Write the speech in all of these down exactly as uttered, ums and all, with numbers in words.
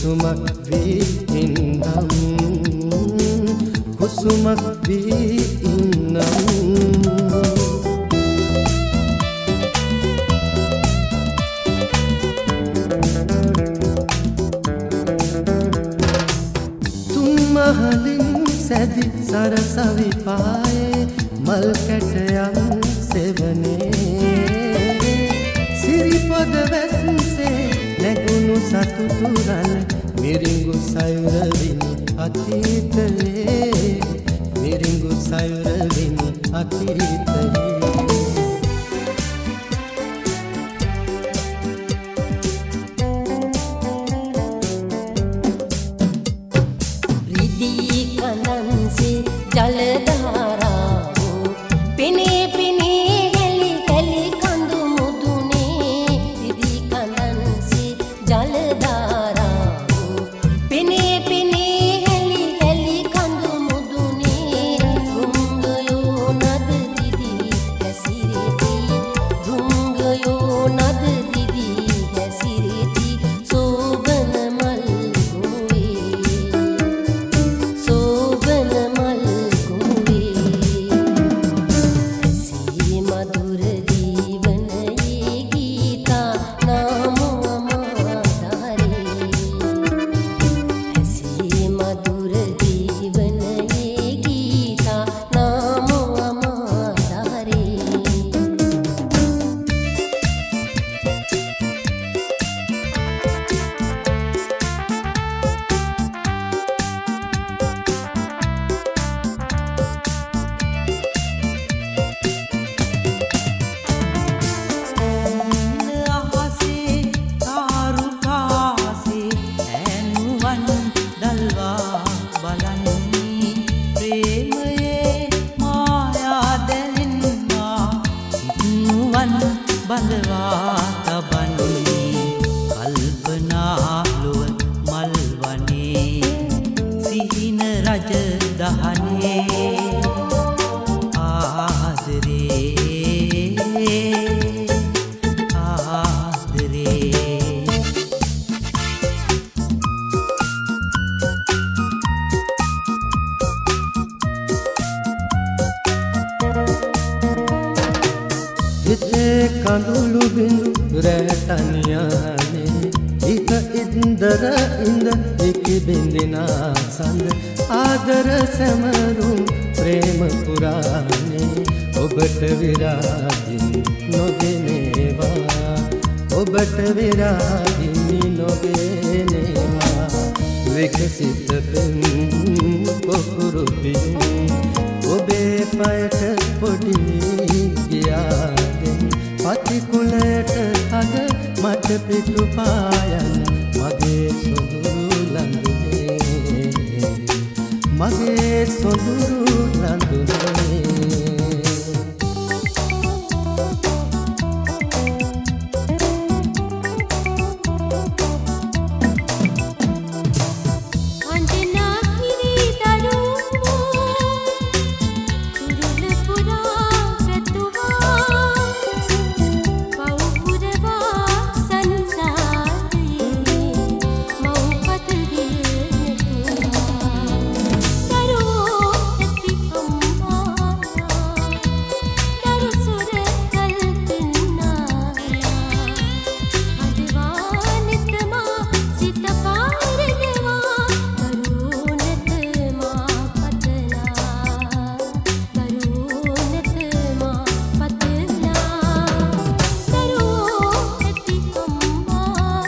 කුසුමක් වී ඉන්නම් කුසුමක් වී ඉන්නම් තුන්මහලින් සැදි සරසවි පායේ මල් කැටයන් සෙවනේ සිරිපද වැස්සේ නැගුණු සතුටු රළ මිරිඟු සයුරවිනි අතීතයේ මිරිඟු සයුරවිනි අතීතයේ රිදී කනන්සේ ජලධාරාවෝ පිනේ පිනේ හෙලි හෙලි කඳු මුදුනේ රිදී කනන්සේ ජලධාරාවෝ පිනේ පිනේ හෙලි හෙලි කඳු මුදුනේ රුංගයෝ නද දිදී හැසිරෙති රුංගයෝ නද දිදී හැසිරෙති සෝබන මල් ගුවේ සෝබන මල් ගුවේ ඇසේ මధుර ජීවනයේ ගීතා නාමෝ අමාදාරේ ඇසේ මధుර ජීවනයේ ගීතා නාමෝ අමාදාරේ අහසේ තාරුකාසේ ඈනුවන් දල්වා බලන්නේ ප්‍රේමයේ මායා දැනෙන්නා සිත්නුවන් බඳවා තබන්නේ කල්පනාලුව මල්වනේ සිහින රජ දහනේ ආදරේ ආදරේ හිතේ කඳුළු බිඳු රැටනියානේ හිත ඉන්දර ඉඳ ඉකි බින්දිනා සඳ ආදර සැමරුම් ප්‍රේම පුරානේ ඔබට විරාගිනි නොගෙනේවා ඔබට විරාගිනි නොගෙනේවා විකසිත පෙම් පොකුරු පින් ඔබේ පයට පොඩි ගියාදෙන් පතිකුලට හද මට පිටු පායන මගේ සොඳුරු ලඳුනේ මගේ සොඳුරු ලඳුනේ අංජනා කිරි දරුවෝ කුරුල පුරා පැතුවා පවුපුරවා සංසාරේ මව්පතගේ නැතුවා දරුවෝ ඇති අම්මා දරු සුර කල්පනා අදවා නිතමා සිත පාරදවා කරුණතමා පතලා කරුණතමා පතලා දරුවෝ ඇති අම්මාලා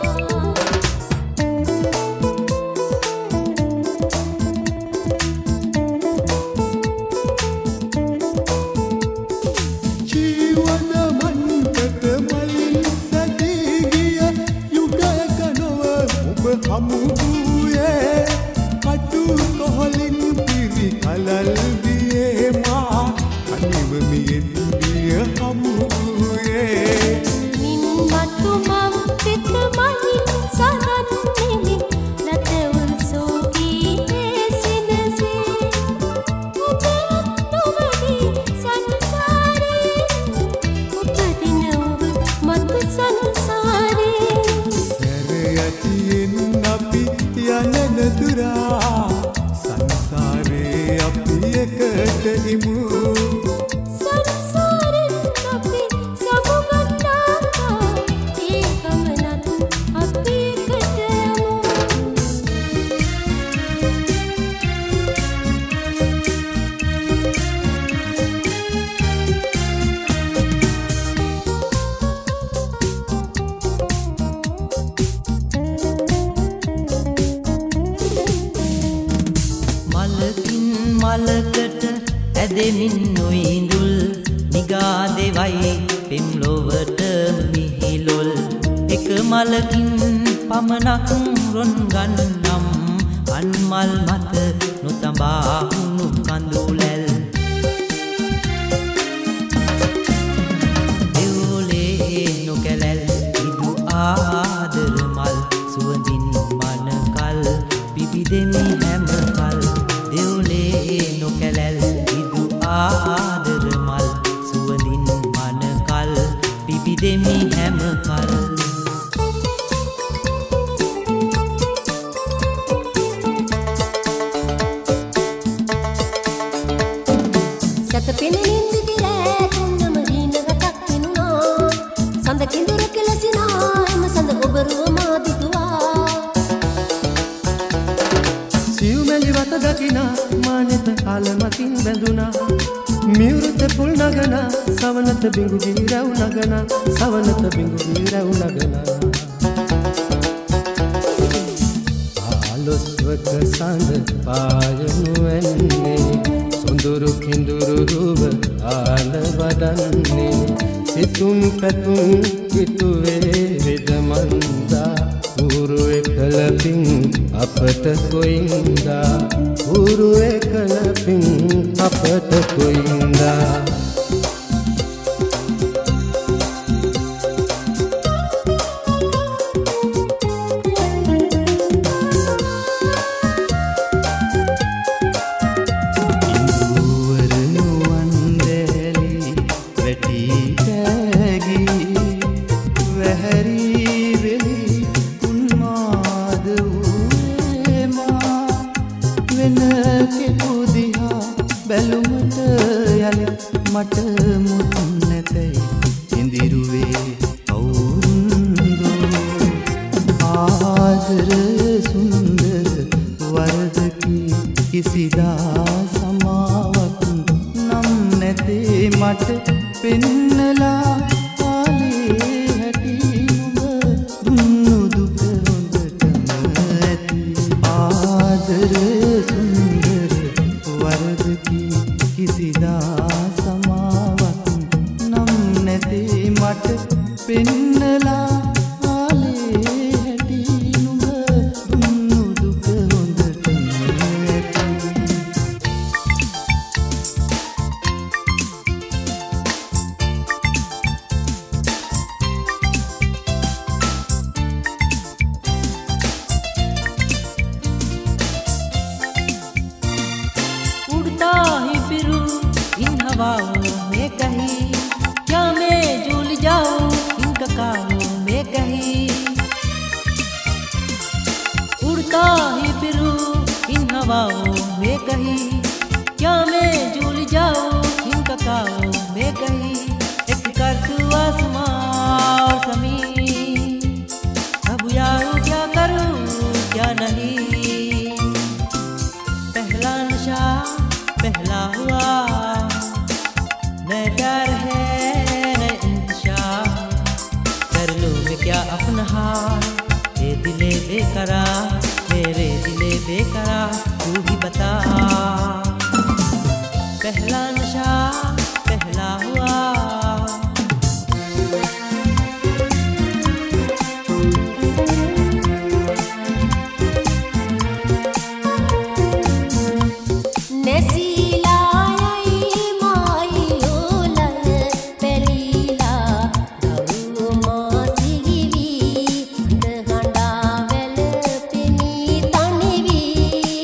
ජීවන මන්තක මලින් සැදී ගිය යුගයක නොව ඔබ හමු වූයේ කටු කොහලින් පිරි කලල් දියේ මා අනිවමියෙන් දිය හමු වූයේ මින් මතු මම් පිට මලින් සරන්නේ නැතවල් සෝකී සිනසේ ඔබ නොවනි සංසාරේ උපදින ඔබ මතු සංසාරේ සැර යටියෙන් අප යන නතුරා සංසාරේ අපි එකට ඉමු සංසාරෙන් අපි සමුගන්නා ඒ ගමනත් අපි එකට යමු මලකට ඇදෙමින් නොඉඳුල් නිගා දෙවයි පෙම් ලොවට මිහිලොල් එක මලකින් පමණක් රොන් ගන්නම් අන්මල් මත නොතඹා හුණු කඳුලැල් දෙවොලේ නොකැලැල් ඉදු ආදර මල් සුවඳින් මනකල් පිබිදෙමි හැමකල් දෙවුලේ නොකැලැල් ඉදු ආදර මල් සුවඳින් මනකල් පිබිදෙමි හැමකල් සැතපෙනෙනින් දිගිරෑ තුන්නම හීනකටක් පිනුණා සඳ කිඳුර කෙලසිනා එම සඳ ඔබරුව මාදිතුවා සිව්මැලි වත දකිනා මානෙත කාලමකින් බැඳුනා මියුරුත පුල් නගනා සවනත බිඟු බිරව් නගනා සවනත බිඟු බිරව් නගනා ආලොස්වක සඳ පායනු වෙන්නේ සොඳුරු කිඳුරු රුව ආල වදන්නේ සිතුම් පැතුම් කිතුවේ විදමන්දා ඌරු එකලපින් අපට කොයින්දා ඌරු එකලපින් අපට කොයින්දා මට මුත් නැතයි ඉඳිරුවේ අවුරුන්දෝ ආදර සුන්දර වරදකි කිසිදා සමාවක් නම් නැතේ මට පෙන්නලා කාලේ හැටි ඔබ දුන්නු දුක හොඳටම ඇති ආදර සුන්දර වරදකි කිසිදා මට පෙන්නලා ආලේ හැටි නුඹ දුන්නු දුක හොඳටම ඇති उड़ता ही फिरूं इन हवाओं में कहीं क्या मैं झूल जाऊं इन ककाओं में कहीं उड़ता ही फिरूं इन हवाओं में कहीं क्या मैं झूल जाऊं इन ककाओं में कहीं एक कर तू आसमां और ज़मीन अब यारूं क्या करूं क्या नहीं पहला नशा पहला हुआ न प्यार है न इंतजार कर लूं मैं क्या अपना हाल ये दिले बेकरार मेरे दिले बेकरार तू ही बता पहला नशा पहला हुआ Thank you.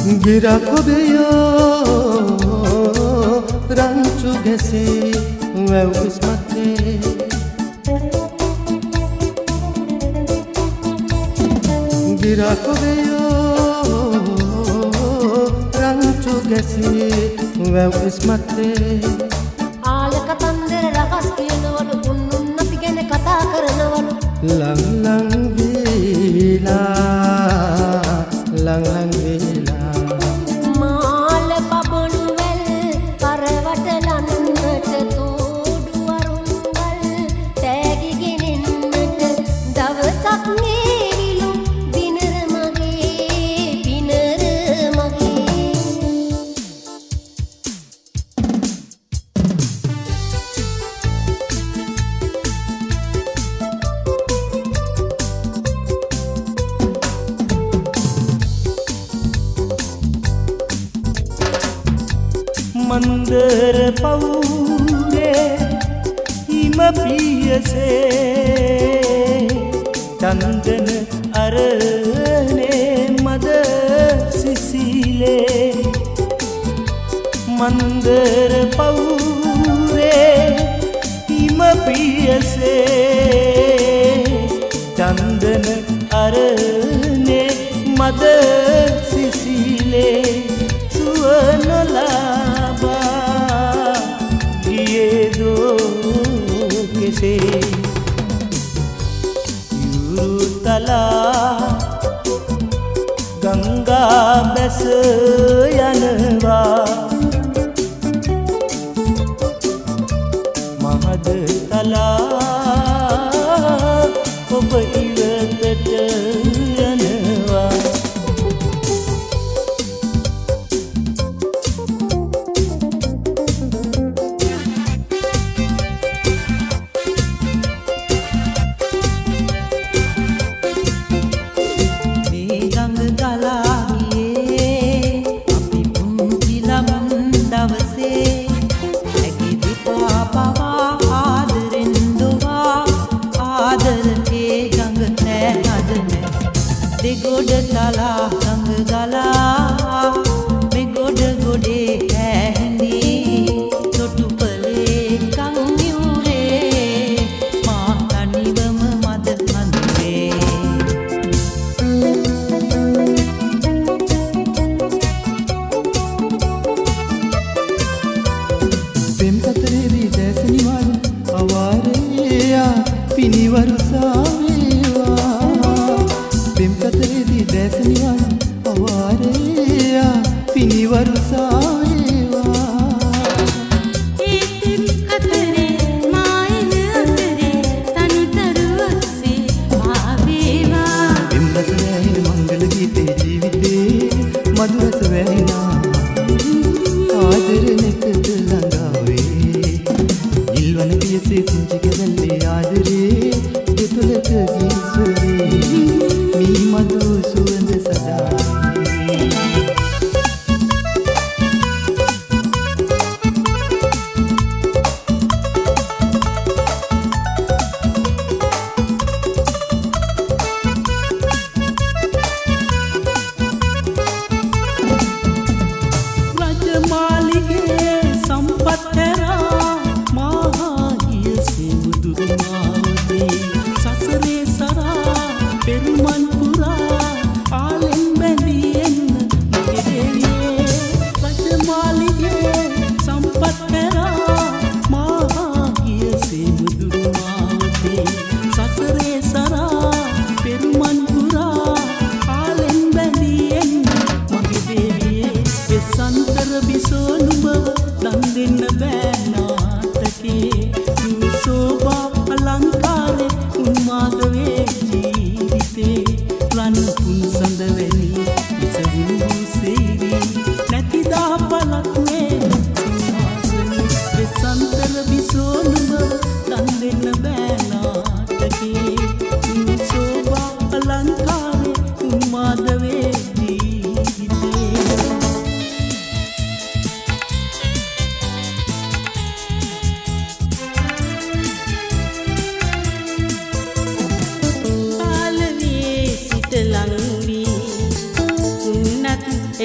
ගිරකොබයෝ රංචු ගැසේ වැව්ස් මතේ ගිරකොබයෝ රංචු ගැසේ වැව්ස් මතේ ආල කතන්දර රහස් කියනවලු උන්නුන් අපි ගැන කතා කරනවලු ලං ලං වේලා ලං ලං වේලා මාල පබනු වැල් කරවට ලන්නට තෝඩු වරුන්වල් තෑගි ගෙනෙන්නට දවසක් නේවිලු දිනර මගේ පිනර මගේ मंदर पौरे हिम पियसे चंदन अरने मद सिसिले मंदर पौरे हिम पियसे चंदन अरने मद सिसिले सुवनला से युरुतला गंगा बस यनवा महद तला ඔබ ඉවතට යනවා ආදර ඒ ගඟ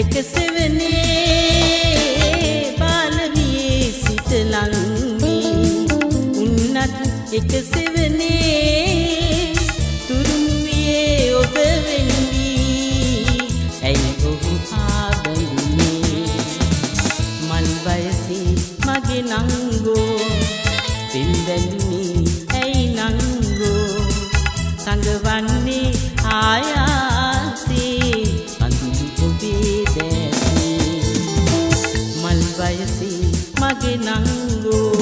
එකසෙවනේ බාලවියේ සිට ලංවී උන්නත් එකසෙවනේ තුරුම්වියේ ඔබ වෙන්වී ඇයි ඔහු ආබඳුනේ මල් වයසේ මගේ නංගෝ පින්දැලුනේ ඇයි නංගෝ සංගවන්නේ ආයාසේ අඳුරු ඔබේ දැසේ මල් වයසේ මගේ නංගෝ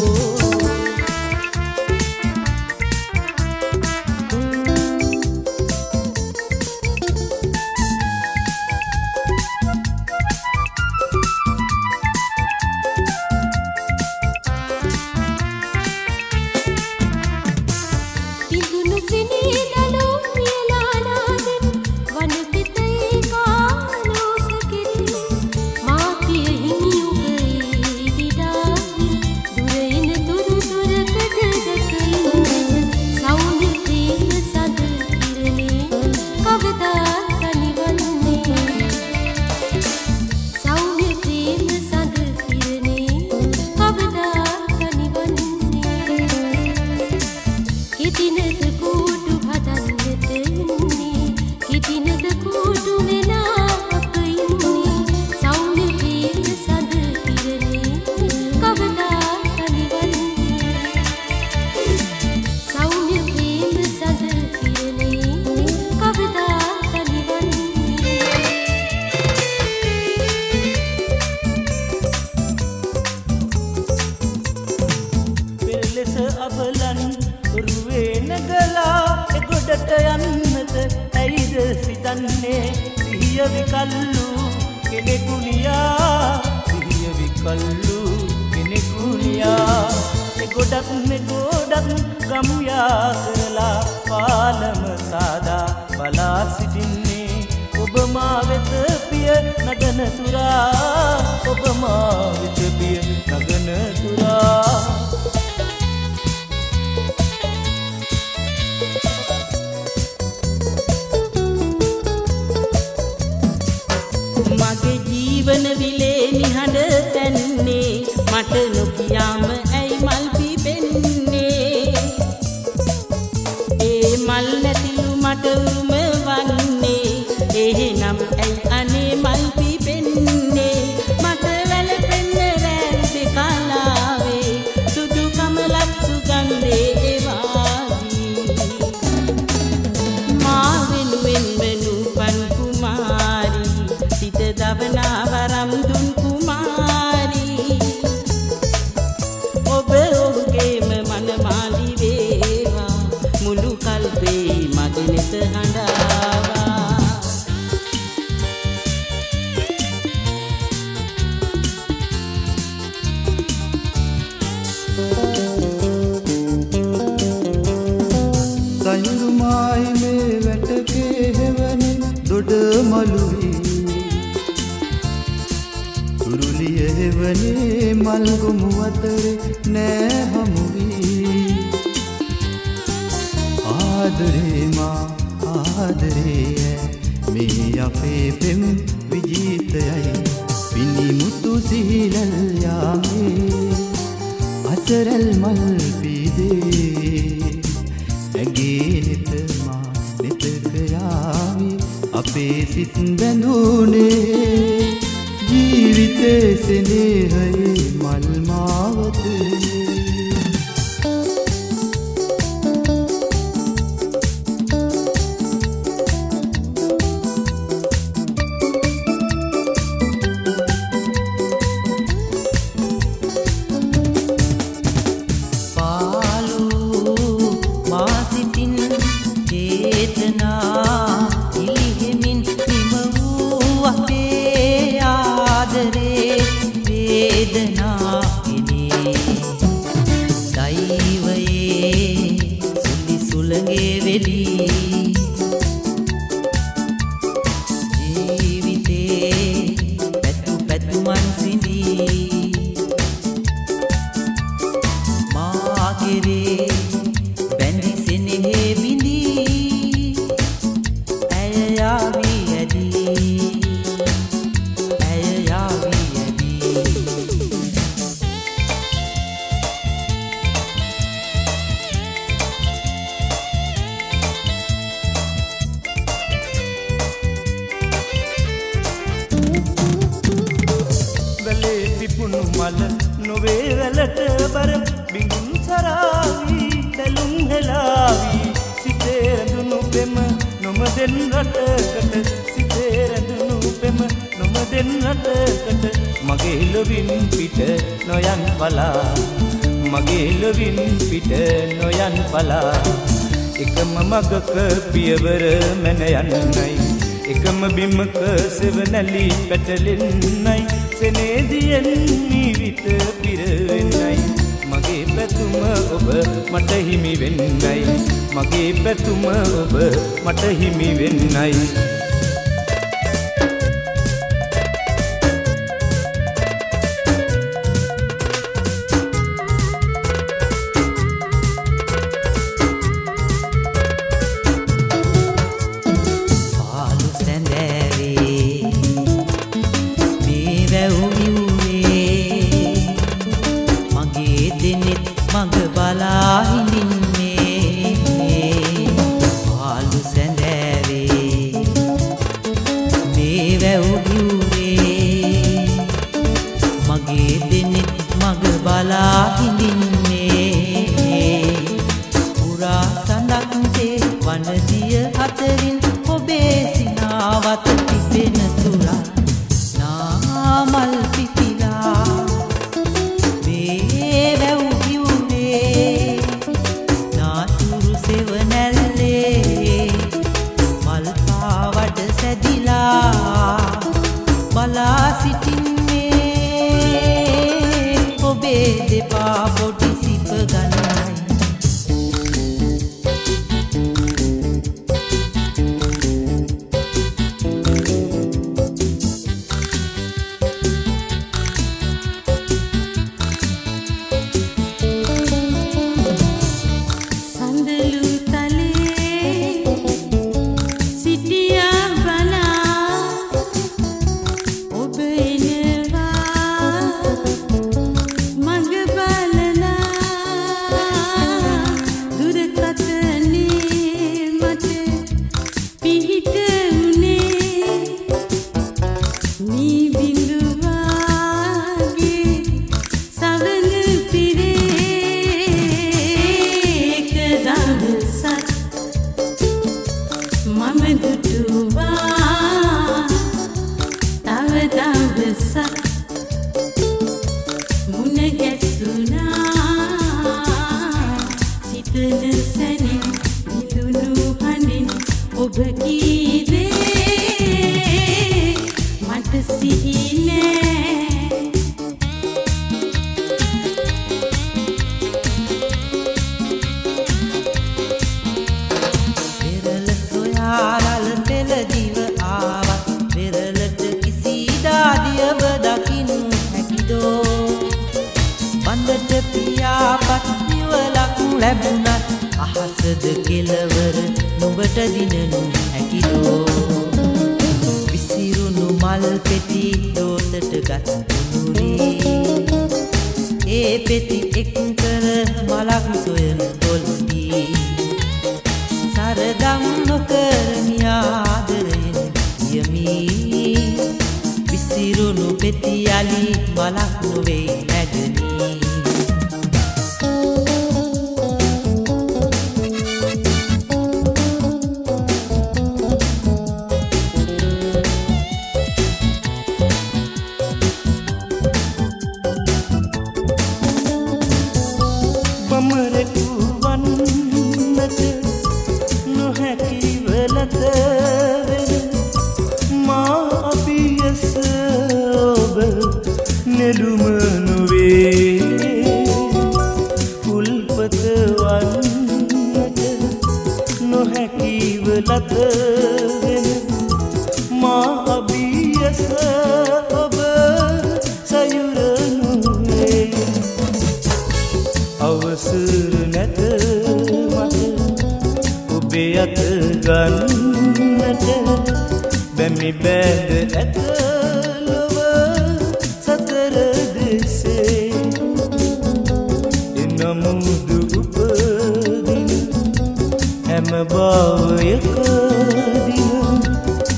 මල නොවේ වැලට බර බිඟුන් සරාවි තැලුම් හෙලාවි සිතේ රැඳුණු පෙම නොමදෙන් රටකට සිතේ රැඳුණු පෙම නොමදෙන් රටකට මගේ ලොවින් පිට නොයන් පලා මගේ ලොවින් පිට නොයන් පලා එකම මගක පියවර මැන යන්නයි එකම බිමක සෙවණැලි පැටලෙන්නයි සෙනෙදියෙන් නිවිත පිරවෙන්නයි මගේ පැතුම ඔබ මට හිමි වෙන්නයි මගේ පැතුම ඔබ මට හිමි වෙන්නයි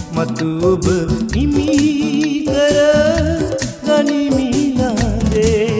මතු ඔබ හිමි කර ගනිමිලාදේ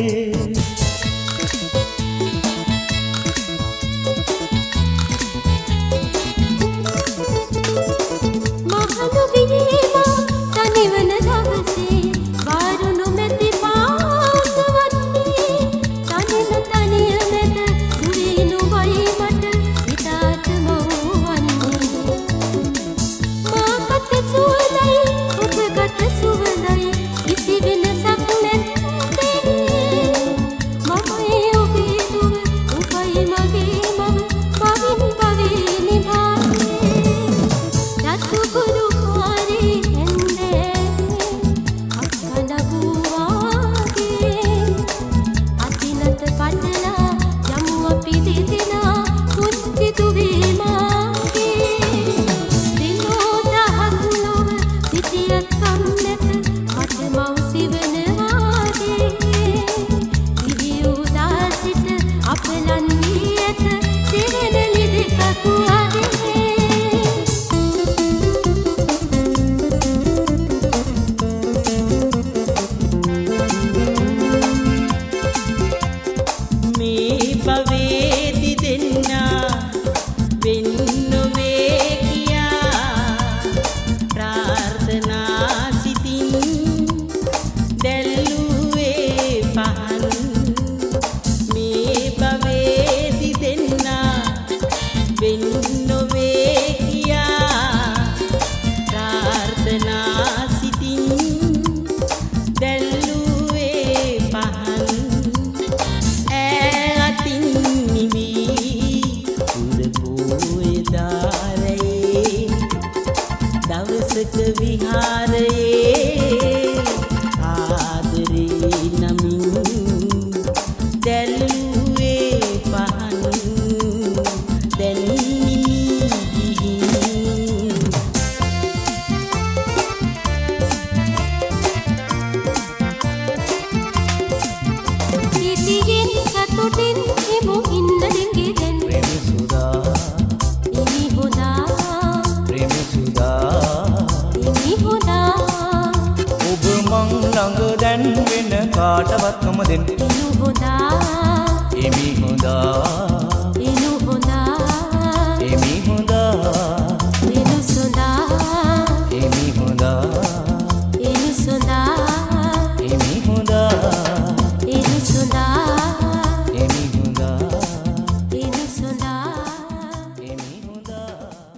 දවසක විහාරයේ ආදරේ නමින් දැල්ුවේ පහන් දැන් කාටවත් නොම දෙන්න ඉනු හොඳා එමි හොඳා ඉනු හොඳා එමි හොඳා ඉනු සොඳා එමි හොඳා ඉනු සොඳා එමි හොඳා ඉනු සොඳා එමි හොඳා ඉනු සොඳා එමි හොඳා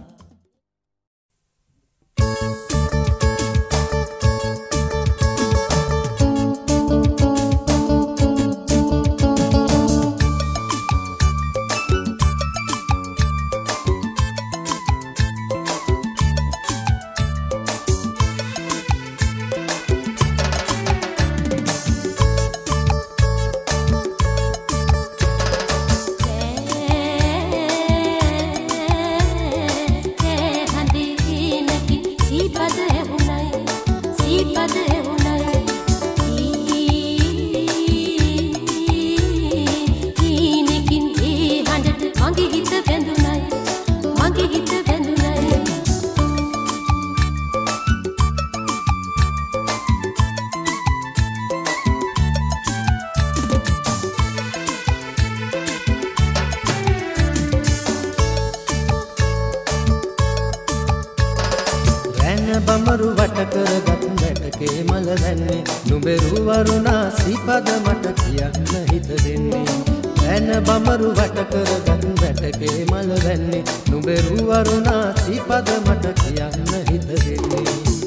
බමරු වට කරගත් වැටකේ මල වැන්නේ නුඹරු වරුණා සිපද මට කියන්න හිත දෙන්නේ ඇන බමරු වට කරගත් වැටකේ මල වැන්නේ නුඹරු වරුණා සිපද මට කියන්න හිත දෙන්නේ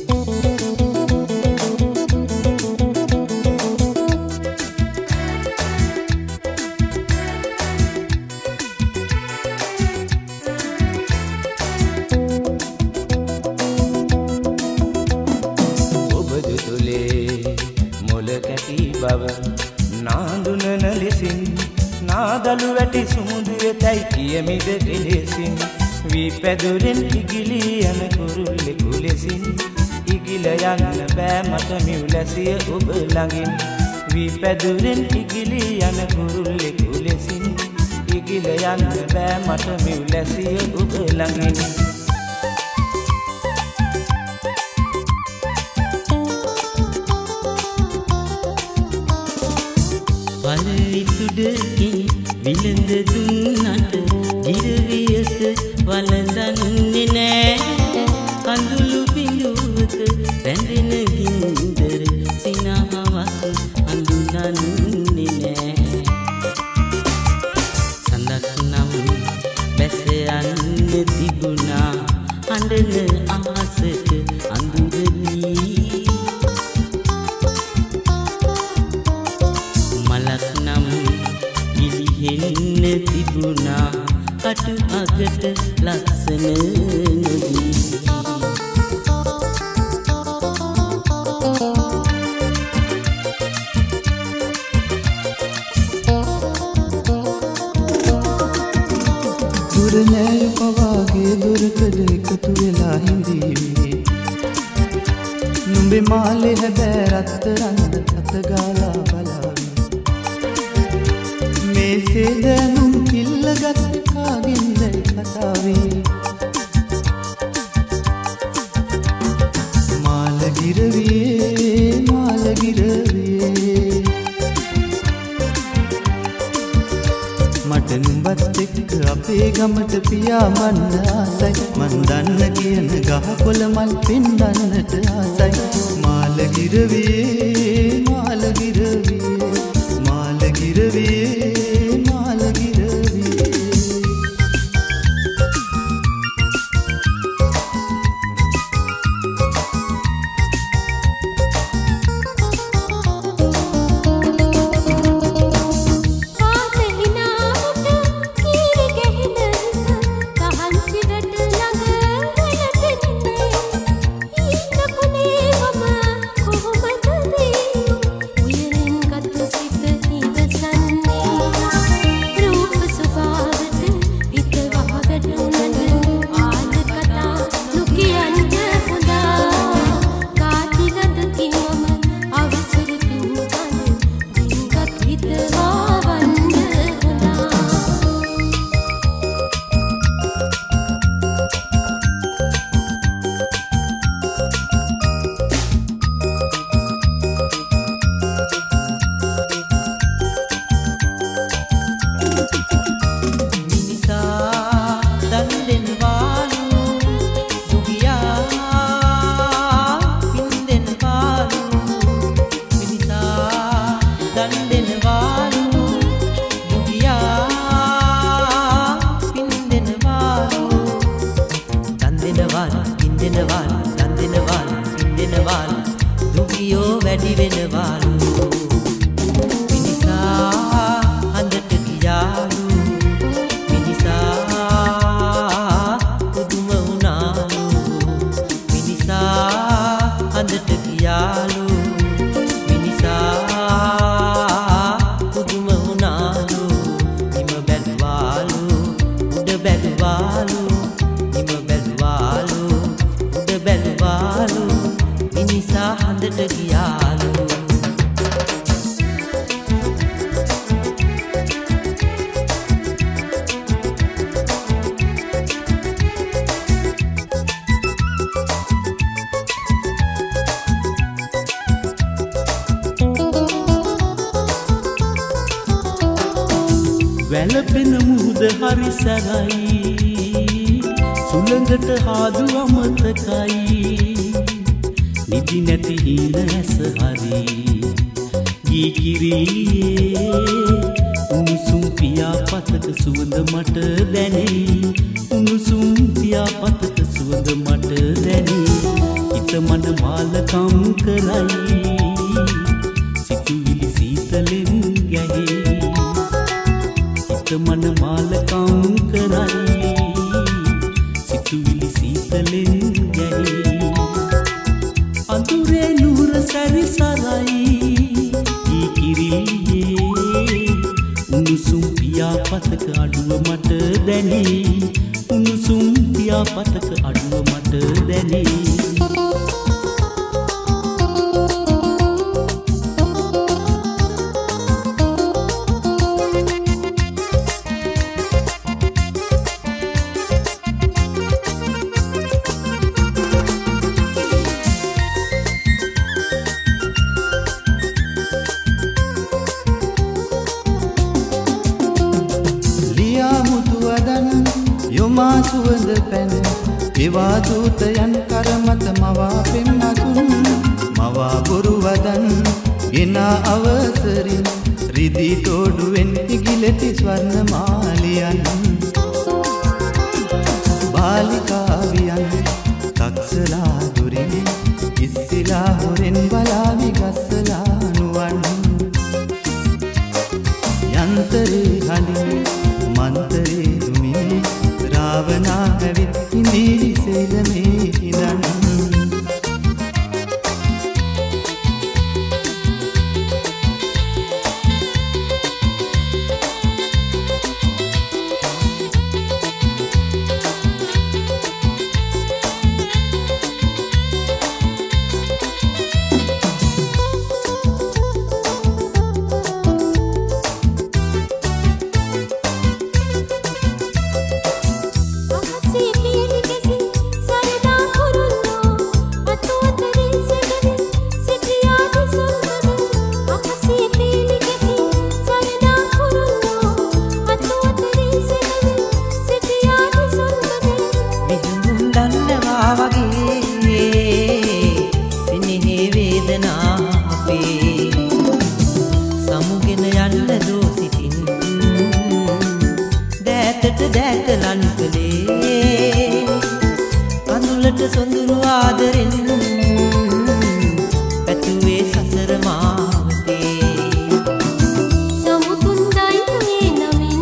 නාඳුනන ලෙසින් නාදලු වැටි සුමුදුවේ තැයි කියමිද කෙලෙසින් වී පැදුරෙන් ඉගිලි යන කුරුල්ලෙකු ලෙසින් ඉගිල යන්න බෑ මට මිවුලැසිය ඔබ ළඟින් වී පැදුරෙන් ඉගිලි යන කුරුල්ලෙකු ලෙසින් ඉගිල යන්න බෑ මට මිවුලැසිය ඔබ ළඟින් පල්ලිතුඩකින් විලඳ දුන්නට ගිරවියක වළඳන්නේ නෑ කඳුළු බිඳුවක බැඳෙන ගින්දර සිනහවක් හඳුනන්නේ නෑ සඳක් නම් බැස යන්න තිබුණා අඬන අහසට අඳුරදී ගිලිහෙන්න තිබුණා කටු අගට ලස්සන නොදී දුර නෑය පවාගේ දුරකඩ එකතු වෙලා හිඳීවි නුඹේ මාලේ හැබෑ රත්තරන්ද අතගාලා බලාවි මේසේ දැනුම් පිල්ලගත් කාගෙන්දයි කතාවේ මාලගිරවියේ මාලගිරවියේ මට නුඹත් එක්ක අපේ ගමට පියාඹන්න ආසයි මන් දන්න කියන ගහකොළ මල් පින්දන්නට ආසයි මාලගිරවියේ මාලගිරවියේ මාලගිරවියේ ඉන්දෙනවාලු දන්දෙනවාලු ඉන්දෙනවාලු දුගියෝ වැඩි වෙනවාලු මිනිසා හඳට ගියාලු මිනිසා පුදුම වුණාලු මිනිසා හඳට ගියාලු මිනිසා පුදුම වුණාලු හිම බැලුවාලු උඩ බැලුවාලු හිම බැලුවාලු උඩ බැලුවාලු මිනිසා හඳට ගියාලු වැළපෙන මුහුද හරි සැරයි සුළඟට හාදු අමතකයි නිදි නැති හීන ඇස හරි ගී කිරියේ උණුසුම් පියාපතක සුවඳ මට දැනේ උණුසුම් පියාපතක සුවඳ මට දැනේ හිත මන මාලකම් කරයි සිතුවිලි සීතලෙන් ගැහේ මන මාලකම් කරයි සිතුවිලි සීතලෙන් ගැහේ අඳුරේ නුර සැරිසරයි ඊ කිරියේ උණුසුම් පියාපතක අඩුව මට දැනේ උණුසුම් පියාපතක අඩුව මට දැනේ යොමා සුවඳ පැන් එවා දූතයන් කරමත මවා පෙම් අසුන් මවා බොරු වදන් ගෙනා අවසරින් රිදී තෝඩුවෙන් ඉගිලෙති ස්වර්ණ මාලියන් බාලිකාවියන් තක්සලා දුරින් ඉස්සිලා හොරෙන් බලාවි ගස්සලා නුවන් යන්තරේ හඬින් මන්තරේ දුමින් රාවනා ඇවිත් ඉඳී සේලමේ ඉඳන් සොඳුරු ආදරෙන් පැතුවේ සසර මාවතේ සමුතුන් දයිනේ නමින්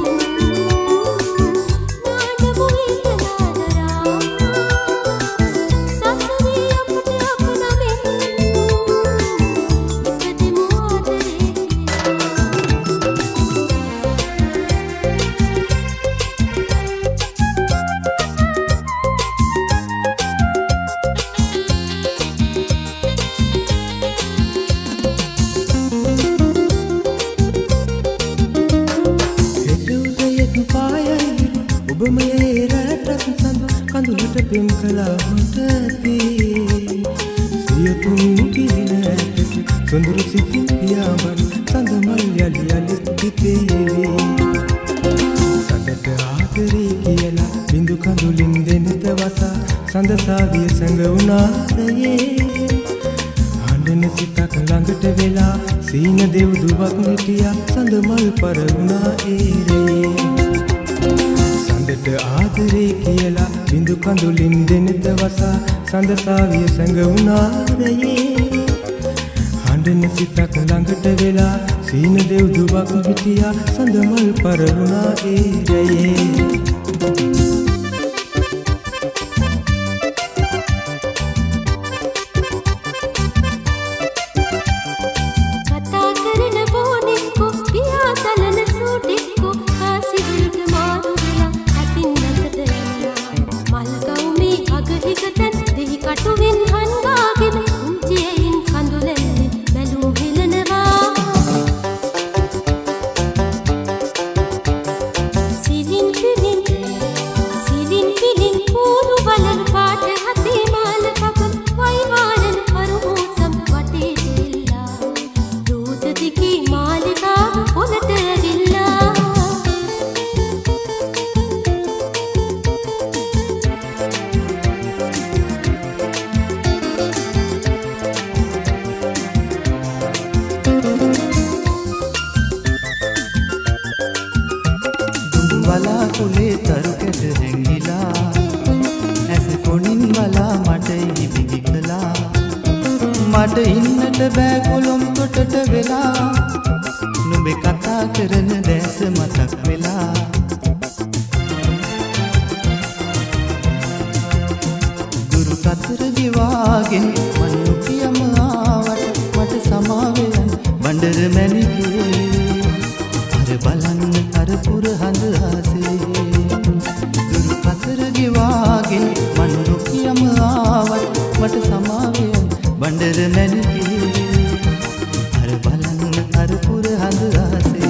නාඩමුවේ තනාදරා සසරේ අපට අප නමින් ඉපදෙමු ආදරේ කඳුලට පෙම් කළා හොටදී සියතුන් කිරිනැටට සොඳුරු සිතින් පියාඹන් සඳමල් යලි යලි පිපේවි සඳට ආදරේ කියලා බිඳු කඳුලින් දෙනත වසා සඳසාවිය සඟ වුණාදයේ හඬන සිතක් ළඟට වෙලා සීන දෙව්දුවක් නිටියා සඳමල් පර වුණා ඒරේ සඳට සිත ආදරේ කියලා බිඳු කඳුලින් දෙනෙත වසා සඳසාවිය සැඟවුණාරයේ හඬන සිතක් ළඟට වෙලා සීන දෙව් දුවක් පිටියා සඳමල් පරවුණා ඒ රයේ මට ඉන්නට බෑ කොළොම් තොටට වෙලා නුඹේ කතා කරන දැස මතක් වෙලා දුරු කතර දිවාගෙන මන් නොකියම ආවට මට සමාවෙන්න බණ්ඩර මැණිකේ අර බලන්න අර පුර හඳ ආසේ දුරු කතර දිවාගෙන මන් නොකියම ආවට මට සමාවෙන්න බණ්ඩර මැණිකේ අර බලන්න අර පුර හඳ ආසේ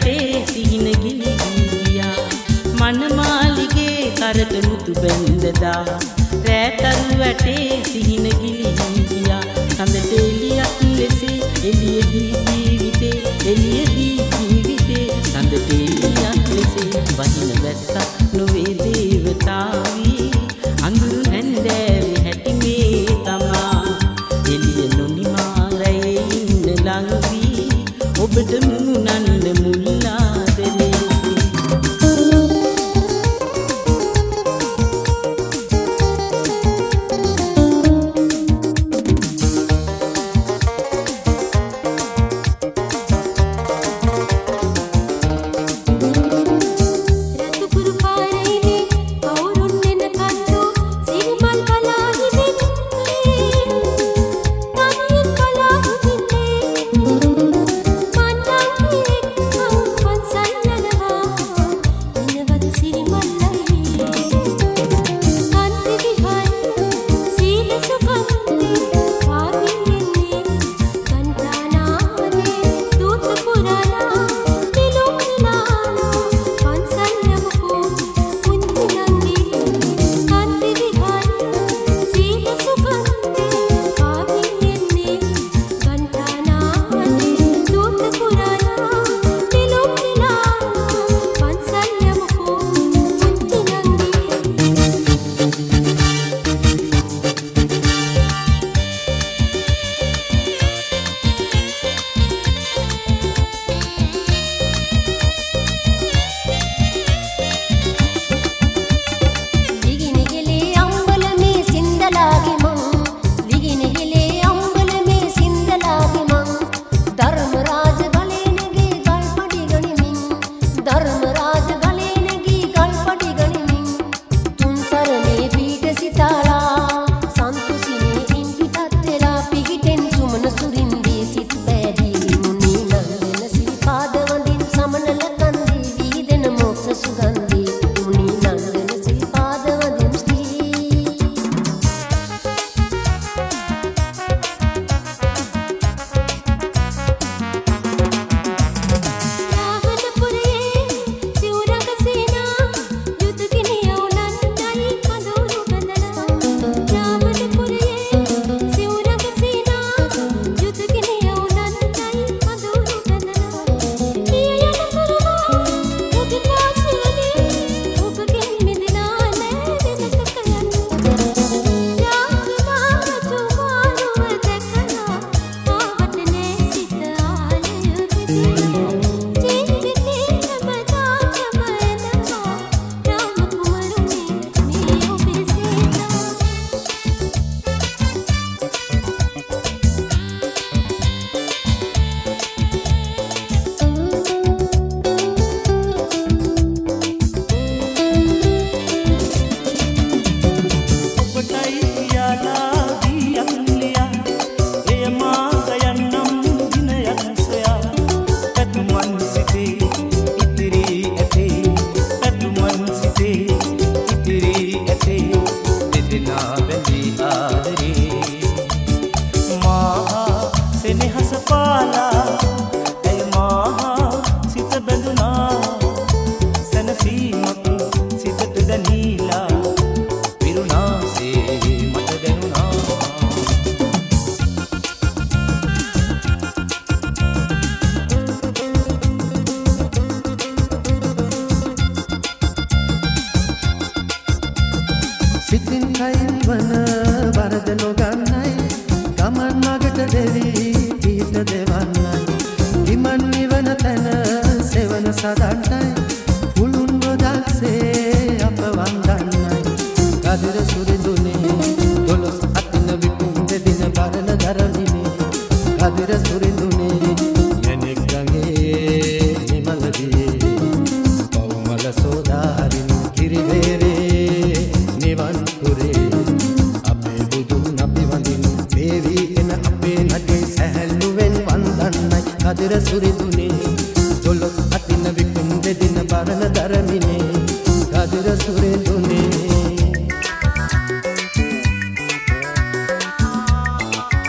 වැටේ සිහින ගිලි ගියා මනමාලිගේ කරට මුතු බැඳදා රැතරු වැටේ සිහින ගිලි ගියා සඳට එළියක් ලෙසේ එළියදී ජීවිතේ එළියදී ජීවිතේ සඳට එළියක් ලෙසේ වහින වැස්සක් නොවේ දේවතාවී අඳුරු හැන්දෑවේ හැටි මේ තමා එළිය නොනිමා රැයේ ඉන්න ළඟ වී ඔබට මුමුණන්න මුල්ලාදරේ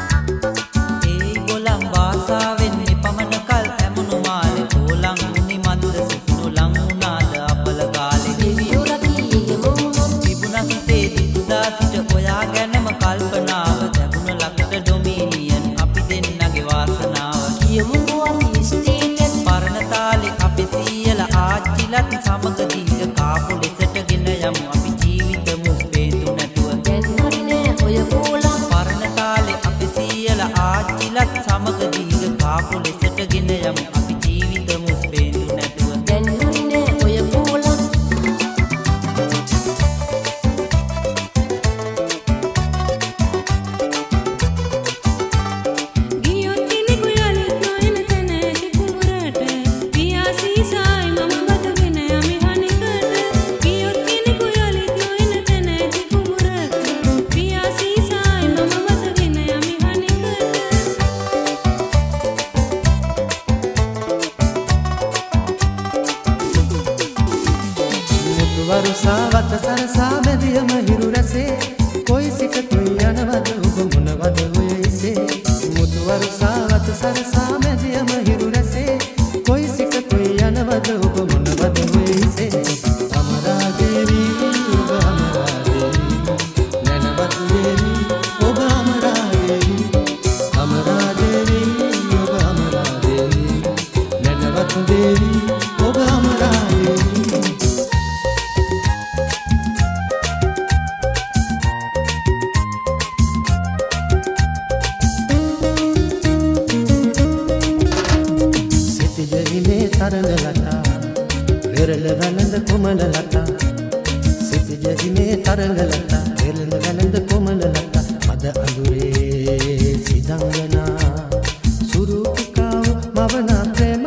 ඒ ගොලම් වාසාවෙන් පමණ කල් ඇමුණු මාලේ කොලම් මුනිමන් වරුසා වත සරසා බැදියම හිරු රැසේ කොයි සිට කොයි යනවද ඔබ මොනවද ඔය ඉසේ මුතු වරුසා වත සරසා බැදියම හිරු රැසේ කොයි සිට කොයි යනවද ඔබ මොනවද ඔය ඉසේ අමරා දේවී ඔබ අමරා දේවී නැනවත් දේවී ඔබ අමරා දේවී අමරා දේවී ඔබ අමරා දේවී නැනවත් දේවී ඔබ අමරා දේවී තරඟ ලතා වෙරළ වැළඳ කොමල ලතා සිත ජහිමේ තරඟ ලතා වෙරළ වැළඳ කොමල ලතා මද අඳුරේ සිදංගනා සුරු පිකාව මවනා ප්‍රේම